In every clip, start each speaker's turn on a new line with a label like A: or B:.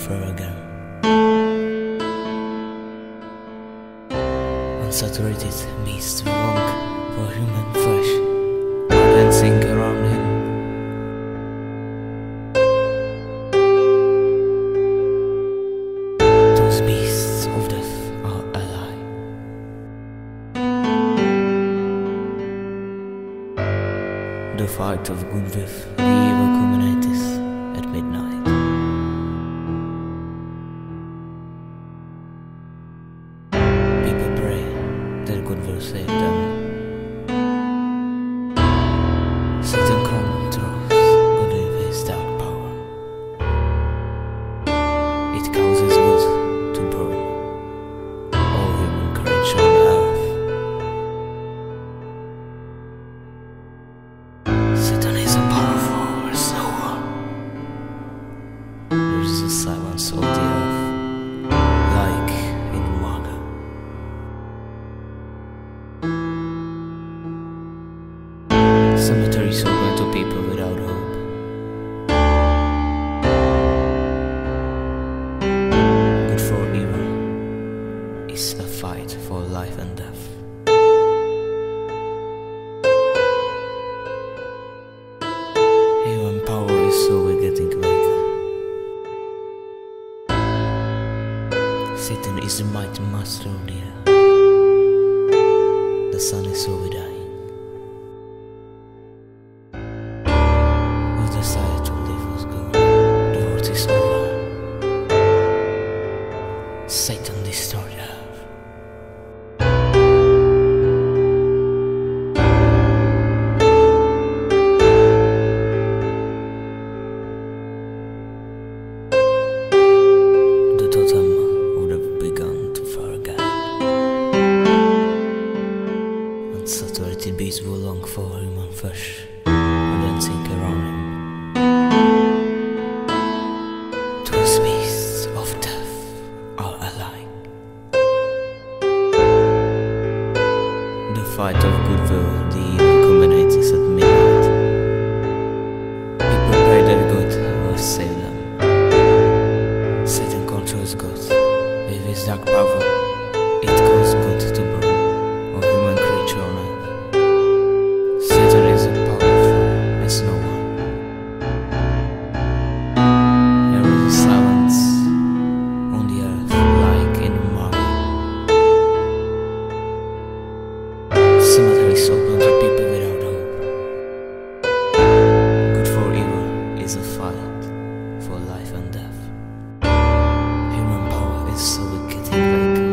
A: fur again. Unsaturated beasts long for human flesh are dancing around him. Those beasts of death are alive. The fight of good with the evil communities at midnight. People pray that God will save them. Satan controls God with his dark power. It causes good to burn all human courage on earth. Satan is a powerful reservoir. There is the silence of the earth, like in Maga. Cemeteries open to people without hope. Good for evil is a fight for life and death. Human power is slowly getting weaker. Satan is the mighty master of the earth. The sun is slowly dying. With the desire to live was gone, the world is over. Satan destroyed earth. The totem would have begun to far again. Unsaturated beasts will long for human flesh and dancing around him. Those beasts of death are alive. The fight of goodwill, the evil culminates at midnight. People pray that God will save them. Satan controls God with his dark power. It causes God to burn all human creature on earth. Satan is as powerful as no one. There is a silence on the earth like in Maga. Cemeteries open to people without hope. Good for evil is a fight for life and death. Human power is slowly getting weaker.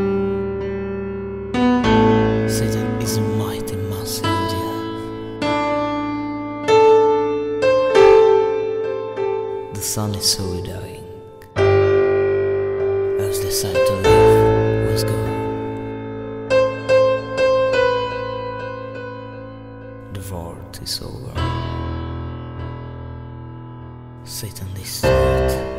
A: Satan is a mighty master of the earth. The sun is slowly dying. Earth's desire to live was gone. The world is over. Satan destroyed